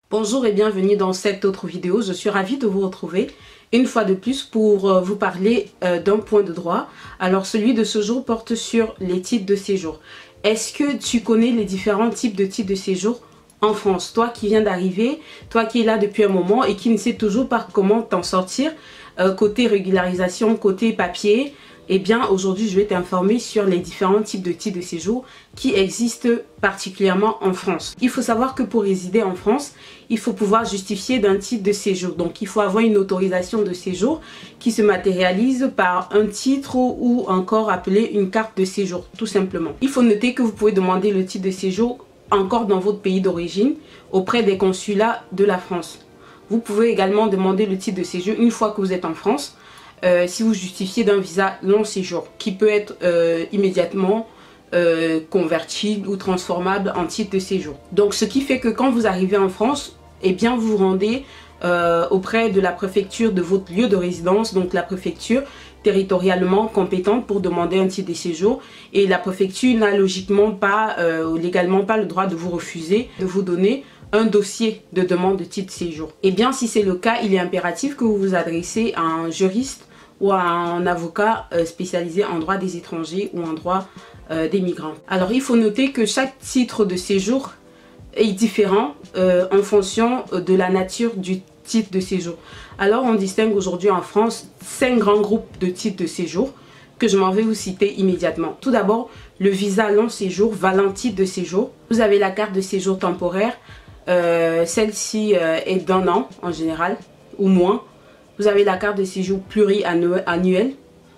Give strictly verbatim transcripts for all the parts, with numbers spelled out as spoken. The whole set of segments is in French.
Bonjour et bienvenue dans cette autre vidéo. Je suis ravie de vous retrouver une fois de plus pour vous parler euh, d'un point de droit. Alors celui de ce jour porte sur les titres de séjour. Est-ce que tu connais les différents types de titres de séjour en France? Toi qui viens d'arriver, toi qui es là depuis un moment et qui ne sais toujours pas comment t'en sortir, euh, côté régularisation, côté papier, eh bien aujourd'hui je vais t'informer sur les différents types de titres de séjour qui existent particulièrement en France. Il faut savoir que pour résider en France, il faut pouvoir justifier d'un titre de séjour. Donc il faut avoir une autorisation de séjour qui se matérialise par un titre ou encore appelé une carte de séjour, tout simplement. Il faut noter que vous pouvez demander le titre de séjour encore dans votre pays d'origine auprès des consulats de la France. Vous pouvez également demander le titre de séjour une fois que vous êtes en France. Euh, si vous justifiez d'un visa long séjour qui peut être euh, immédiatement euh, convertible ou transformable en titre de séjour. Donc ce qui fait que quand vous arrivez en France, eh bien vous vous rendez euh, auprès de la préfecture de votre lieu de résidence, donc la préfecture territorialement compétente pour demander un titre de séjour, et la préfecture n'a logiquement pas, euh, légalement pas le droit de vous refuser de vous donner un dossier de demande de titre de séjour. Et bien si c'est le cas, il est impératif que vous vous adressez à un juriste ou à un avocat euh, spécialisé en droit des étrangers ou en droit euh, des migrants. Alors il faut noter que chaque titre de séjour est différent euh, en fonction de la nature du titre de séjour. Alors on distingue aujourd'hui en France cinq grands groupes de titres de séjour que je m'en vais vous citer immédiatement. Tout d'abord, le visa long séjour valant titre de séjour. Vous avez la carte de séjour temporaire. Euh, Celle-ci euh, est d'un an en général ou moins. Vous avez la carte de séjour pluriannuelle.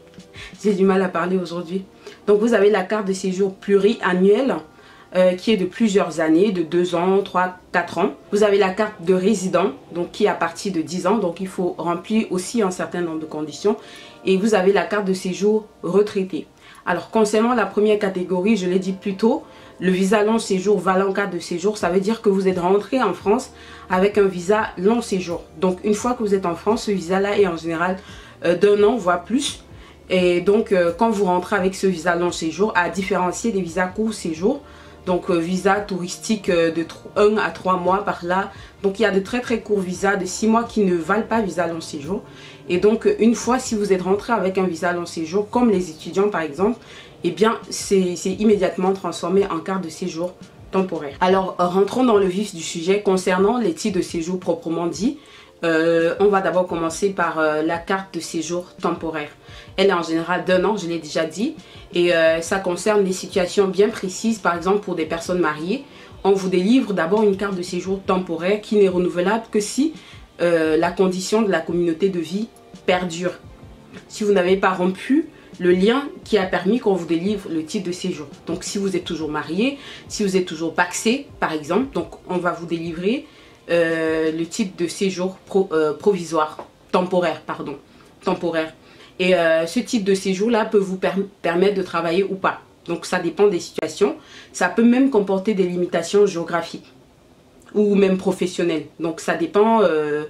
J'ai du mal à parler aujourd'hui. Donc vous avez la carte de séjour pluriannuelle euh, qui est de plusieurs années, de deux ans, trois, quatre ans. Vous avez la carte de résident, donc qui est à partir de dix ans. Donc il faut remplir aussi un certain nombre de conditions. Et vous avez la carte de séjour retraité. Alors concernant la première catégorie, je l'ai dit plus tôt, le visa long séjour valant carte de séjour, ça veut dire que vous êtes rentré en France avec un visa long séjour. Donc une fois que vous êtes en France, ce visa-là est en général euh, d'un an, voire plus. Et donc euh, quand vous rentrez avec ce visa long séjour, à différencier des visas court séjour, donc euh, visa touristique euh, de un à trois mois par là. Donc il y a de très très courts visas de six mois qui ne valent pas visa long séjour. Et donc une fois si vous êtes rentré avec un visa long séjour, comme les étudiants par exemple, eh bien c'est immédiatement transformé en carte de séjour temporaire. Alors rentrons dans le vif du sujet concernant les titres de séjour proprement dit. Euh, on va d'abord commencer par euh, la carte de séjour temporaire. Elle est en général d'un an, je l'ai déjà dit, et euh, ça concerne des situations bien précises. Par exemple pour des personnes mariées, on vous délivre d'abord une carte de séjour temporaire qui n'est renouvelable que si euh, la condition de la communauté de vie perdure. Si vous n'avez pas rompu le lien qui a permis qu'on vous délivre le titre de séjour. Donc si vous êtes toujours marié, si vous êtes toujours pacsé par exemple, donc on va vous délivrer euh, le titre de séjour pro, euh, provisoire, temporaire, pardon, temporaire. Et euh, ce titre de séjour là peut vous per permettre de travailler ou pas. Donc ça dépend des situations. Ça peut même comporter des limitations géographiques ou même professionnelles. Donc ça dépend euh,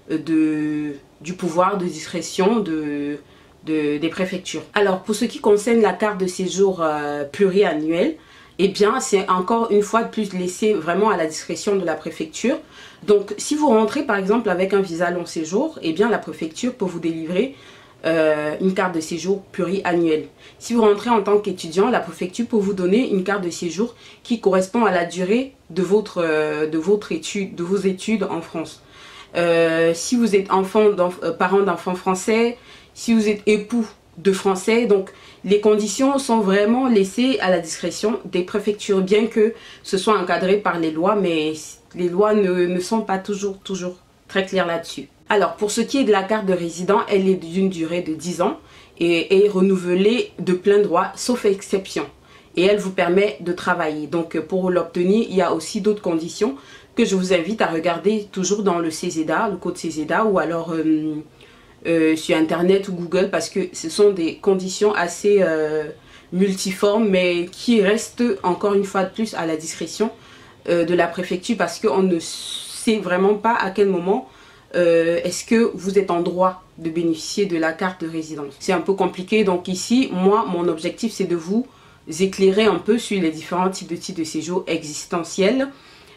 de, du pouvoir de discrétion de De, des préfectures. Alors pour ce qui concerne la carte de séjour euh, pluriannuelle, eh bien c'est encore une fois de plus laissé vraiment à la discrétion de la préfecture. Donc si vous rentrez par exemple avec un visa long séjour, eh bien la préfecture peut vous délivrer euh, une carte de séjour pluriannuelle. Si vous rentrez en tant qu'étudiant, la préfecture peut vous donner une carte de séjour qui correspond à la durée de votre, euh, de votre étude, de vos études en France. Euh, si vous êtes enfant euh, parent d'enfants français, si vous êtes époux de Français, donc les conditions sont vraiment laissées à la discrétion des préfectures, bien que ce soit encadré par les lois, mais les lois ne, ne sont pas toujours, toujours très claires là-dessus. Alors pour ce qui est de la carte de résident, elle est d'une durée de dix ans et est renouvelée de plein droit, sauf exception. Et elle vous permet de travailler. Donc pour l'obtenir, il y a aussi d'autres conditions que je vous invite à regarder toujours dans le CESEDA, le code CESEDA, ou alors euh, euh, sur internet ou Google, parce que ce sont des conditions assez euh, multiformes, mais qui restent encore une fois de plus à la discrétion euh, de la préfecture, parce qu'on ne sait vraiment pas à quel moment euh, est-ce que vous êtes en droit de bénéficier de la carte de résidence. C'est un peu compliqué, donc ici, moi, mon objectif, c'est de vous éclairer un peu sur les différents types de titres de séjour existentiels,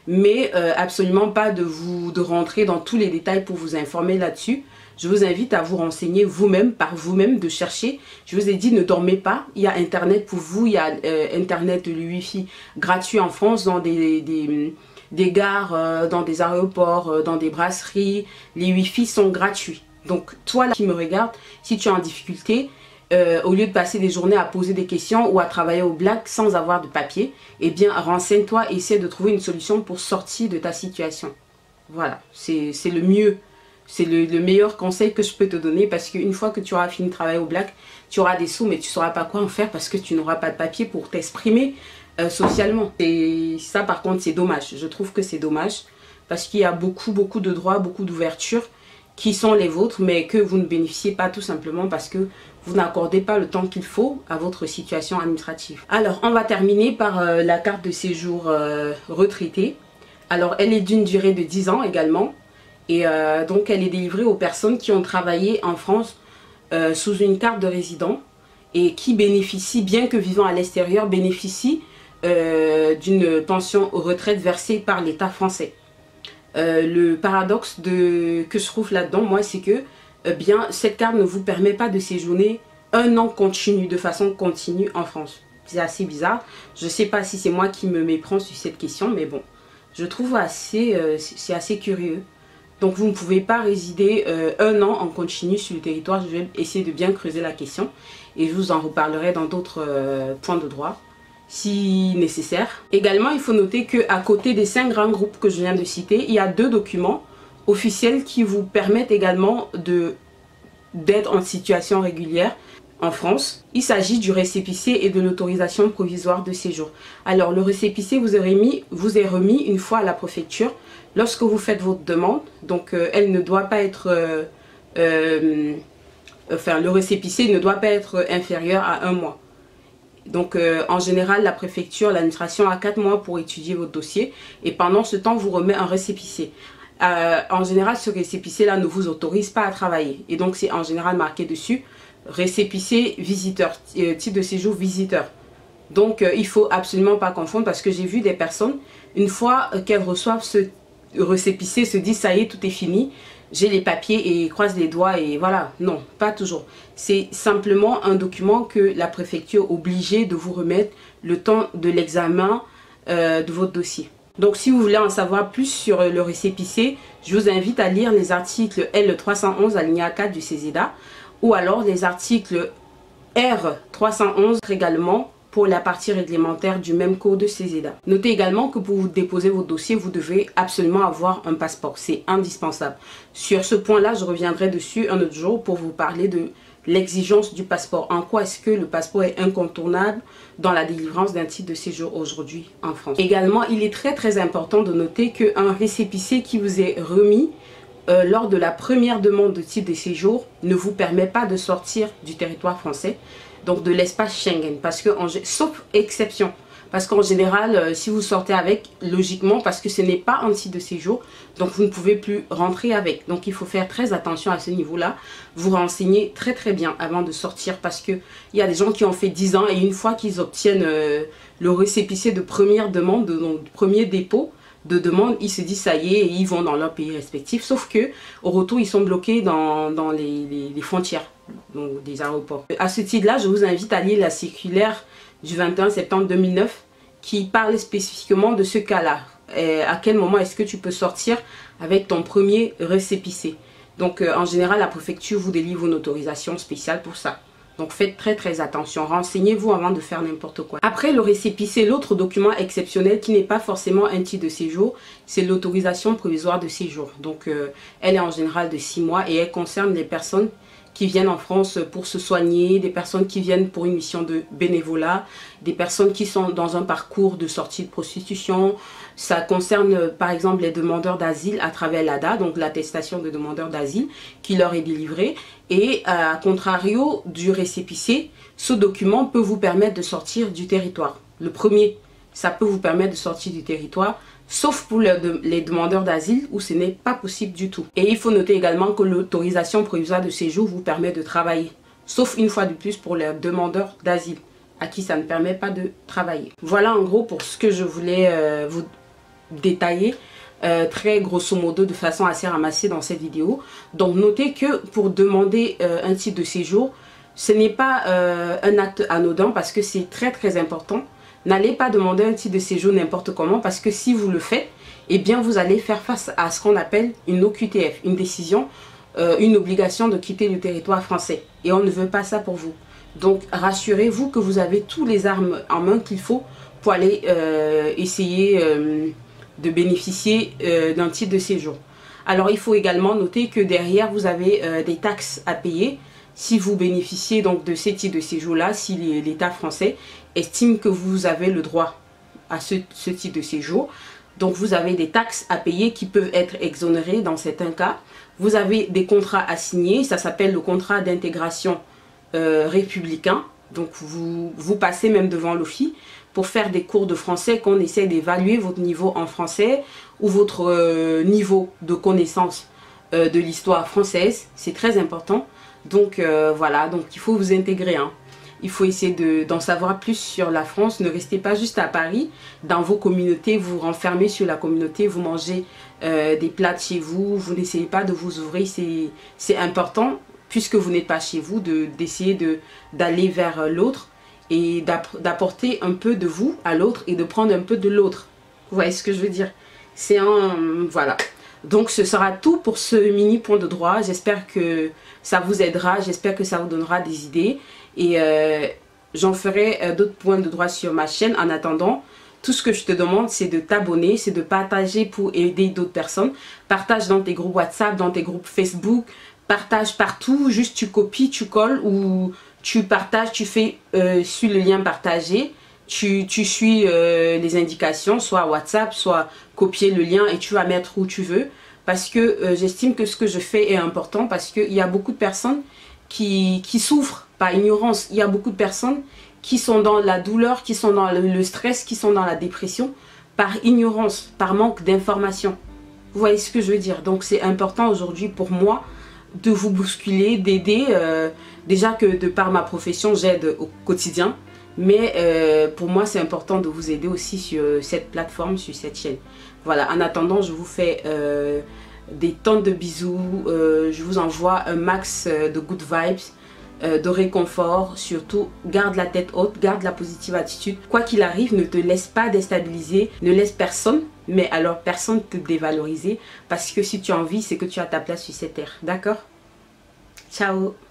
mais euh, absolument pas de vous de rentrer dans tous les détails pour vous informer là-dessus. Je vous invite à vous renseigner vous-même, par vous-même, de chercher. Je vous ai dit, ne dormez pas. Il y a Internet pour vous, il y a euh, Internet, le Wi-Fi gratuit en France dans des, des, des gares, euh, dans des aéroports, euh, dans des brasseries. Les Wi-Fi sont gratuits. Donc, toi là, qui me regarde, si tu es en difficulté, euh, au lieu de passer des journées à poser des questions ou à travailler au black sans avoir de papier, eh bien, renseigne-toi et essaie de trouver une solution pour sortir de ta situation. Voilà, c'est le mieux. C'est le, le meilleur conseil que je peux te donner parce qu'une fois que tu auras fini de travailler au black, tu auras des sous mais tu ne sauras pas quoi en faire parce que tu n'auras pas de papier pour t'exprimer euh, socialement. Et ça par contre c'est dommage, je trouve que c'est dommage parce qu'il y a beaucoup beaucoup de droits, beaucoup d'ouvertures qui sont les vôtres mais que vous ne bénéficiez pas tout simplement parce que vous n'accordez pas le temps qu'il faut à votre situation administrative. Alors on va terminer par euh, la carte de séjour euh, retraité. Alors elle est d'une durée de dix ans également. Et euh, donc elle est délivrée aux personnes qui ont travaillé en France euh, sous une carte de résident et qui bénéficient, bien que vivant à l'extérieur, bénéficient euh, d'une pension aux retraites versée par l'État français. Euh, le paradoxe de, que je trouve là-dedans, moi, c'est que euh, bien, cette carte ne vous permet pas de séjourner un an continu, de façon continue en France. C'est assez bizarre. Je ne sais pas si c'est moi qui me méprends sur cette question, mais bon, je trouve assez, euh, c'est assez curieux. Donc vous ne pouvez pas résider euh, un an en continu sur le territoire. Je vais essayer de bien creuser la question et je vous en reparlerai dans d'autres euh, points de droit si nécessaire. Également, il faut noter qu'à côté des cinq grands groupes que je viens de citer, il y a deux documents officiels qui vous permettent également de d'être en situation régulière en France. Il s'agit du récépissé et de l'autorisation provisoire de séjour. Alors le récépissé vous est remis, vous est remis une fois à la préfecture lorsque vous faites votre demande. Donc euh, elle ne doit pas être euh, euh, enfin le récépissé ne doit pas être inférieur à un mois. Donc euh, en général la préfecture, l'administration a quatre mois pour étudier votre dossier et pendant ce temps vous remet un récépissé. Euh, en général ce récépissé là ne vous autorise pas à travailler et donc c'est en général marqué dessus récépissé visiteur, euh, type de séjour visiteur. Donc euh, il faut absolument pas confondre parce que j'ai vu des personnes, une fois euh, qu'elles reçoivent ce récépissé, se disent ça y est, tout est fini, j'ai les papiers et croisent les doigts et voilà. Non, pas toujours. C'est simplement un document que la préfecture est obligée de vous remettre le temps de l'examen euh, de votre dossier. Donc si vous voulez en savoir plus sur le récépissé, je vous invite à lire les articles L trois cent onze alinéa quatre du CESEDA ou alors les articles R trois cent onze également pour la partie réglementaire du même code CESEDA. Notez également que pour vous déposer votre dossier, vous devez absolument avoir un passeport. C'est indispensable. Sur ce point-là, je reviendrai dessus un autre jour pour vous parler de l'exigence du passeport. En quoi est-ce que le passeport est incontournable dans la délivrance d'un titre de séjour aujourd'hui en France. Également, il est très très important de noter qu'un récépissé qui vous est remis euh, lors de la première demande de titre de séjour ne vous permet pas de sortir du territoire français, donc de l'espace Schengen, parce que en, sauf exception. Parce qu'en général, euh, si vous sortez avec, logiquement, parce que ce n'est pas un titre de séjour, donc vous ne pouvez plus rentrer avec. Donc il faut faire très attention à ce niveau-là. Vous renseignez très très bien avant de sortir parce qu'il y a des gens qui ont fait dix ans et une fois qu'ils obtiennent euh, le récépissé de première demande, de, donc, de premier dépôt de demande, ils se disent ça y est et ils vont dans leur pays respectif. Sauf que au retour, ils sont bloqués dans, dans les, les, les frontières donc, des aéroports. À ce titre-là, je vous invite à lire la circulaire du vingt et un septembre deux mille neuf qui parle spécifiquement de ce cas-là. À quel moment est-ce que tu peux sortir avec ton premier récépissé. Donc euh, en général, la préfecture vous délivre une autorisation spéciale pour ça. Donc faites très très attention, renseignez-vous avant de faire n'importe quoi. Après le récépissé, l'autre document exceptionnel qui n'est pas forcément un titre de séjour, c'est l'autorisation provisoire de séjour. Donc euh, elle est en général de six mois et elle concerne les personnes qui viennent en France pour se soigner, des personnes qui viennent pour une mission de bénévolat, des personnes qui sont dans un parcours de sortie de prostitution. Ça concerne par exemple les demandeurs d'asile à travers l'A D A, donc l'attestation de demandeurs d'asile qui leur est délivrée. Et à contrario du récépissé, ce document peut vous permettre de sortir du territoire. Le premier, ça peut vous permettre de sortir du territoire, sauf pour les demandeurs d'asile où ce n'est pas possible du tout. Et il faut noter également que l'autorisation provisoire de séjour vous permet de travailler, sauf une fois de plus pour les demandeurs d'asile, à qui ça ne permet pas de travailler. Voilà en gros pour ce que je voulais euh, vous détaillé, euh, très grosso modo, de façon assez ramassée dans cette vidéo. Donc notez que pour demander euh, un titre de séjour, ce n'est pas euh, un acte anodin parce que c'est très très important. N'allez pas demander un titre de séjour n'importe comment parce que si vous le faites, eh bien vous allez faire face à ce qu'on appelle une O Q T F, une décision, euh, une obligation de quitter le territoire français. Et on ne veut pas ça pour vous. Donc rassurez-vous que vous avez tous les armes en main qu'il faut pour aller euh, essayer euh, de bénéficier euh, d'un titre de séjour. Alors il faut également noter que derrière vous avez euh, des taxes à payer si vous bénéficiez donc de ces titres de séjour là, si l'État français estime que vous avez le droit à ce, ce type de séjour. Donc vous avez des taxes à payer qui peuvent être exonérées dans certains cas. Vous avez des contrats à signer, ça s'appelle le contrat d'intégration euh, républicain. Donc vous, vous passez même devant l'OFII pour faire des cours de français, qu'on essaie d'évaluer votre niveau en français ou votre euh, niveau de connaissance euh, de l'histoire française. C'est très important. Donc euh, voilà, donc il faut vous intégrer, hein. Il faut essayer d'en savoir plus sur la France. Ne restez pas juste à Paris. Dans vos communautés, vous vous renfermez sur la communauté. Vous mangez euh, des plats de chez vous. Vous n'essayez pas de vous ouvrir. C'est important, puisque vous n'êtes pas chez vous, d'essayer de, d'aller vers l'autre et d'apporter un peu de vous à l'autre et de prendre un peu de l'autre. Vous voyez ce que je veux dire? C'est un... Voilà. Donc ce sera tout pour ce mini point de droit. J'espère que ça vous aidera. J'espère que ça vous donnera des idées. Et euh, j'en ferai euh, d'autres points de droit sur ma chaîne. En attendant, tout ce que je te demande, c'est de t'abonner, c'est de partager pour aider d'autres personnes. Partage dans tes groupes WhatsApp, dans tes groupes Facebook. Partage partout. Juste tu copies, tu colles ou tu partages, tu fais euh, sur le lien partagé. Tu, tu suis euh, les indications, soit WhatsApp, soit copier le lien et tu vas mettre où tu veux. Parce que euh, j'estime que ce que je fais est important parce qu'il y a beaucoup de personnes qui, qui souffrent par ignorance. Il y a beaucoup de personnes qui sont dans la douleur, qui sont dans le, le stress, qui sont dans la dépression par ignorance, par manque d'information. Vous voyez ce que je veux dire? Donc c'est important aujourd'hui pour moi de vous bousculer, d'aider. Euh, déjà que de par ma profession, j'aide au quotidien. Mais euh, pour moi, c'est important de vous aider aussi sur cette plateforme, sur cette chaîne. Voilà, en attendant, je vous fais euh, des tonnes de bisous. Euh, je vous envoie un max de good vibes, euh, de réconfort. Surtout, garde la tête haute, garde la positive attitude. Quoi qu'il arrive, ne te laisse pas déstabiliser. Ne laisse personne, mais alors personne te dévaloriser. Parce que si tu as envie, c'est que tu as ta place sur cette terre. D'accord? Ciao!